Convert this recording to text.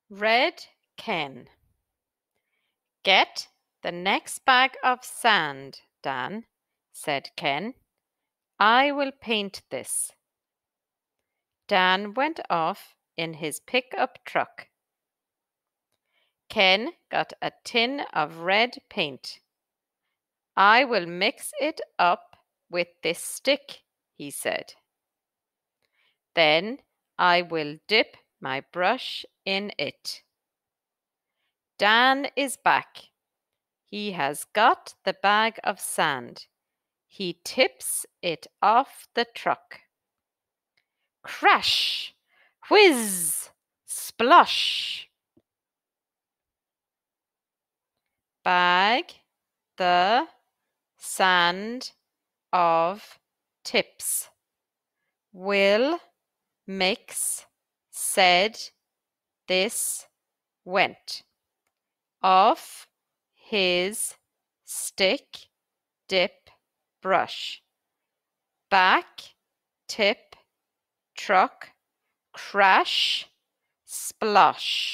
Read Ken. "Get the next bag of sand, Dan," said Ken. "I will paint this." Dan went off in his pickup truck. Ken got a tin of red paint. "I will mix it up with this stick," he said. "Then I will dip my brush in it." Dan is back. He has got the bag of sand. He tips it off the truck. Crash! Whiz! Splosh! Bag the sand of tips. Will mix said this went off his stick dip brush. Back tip truck crash splosh.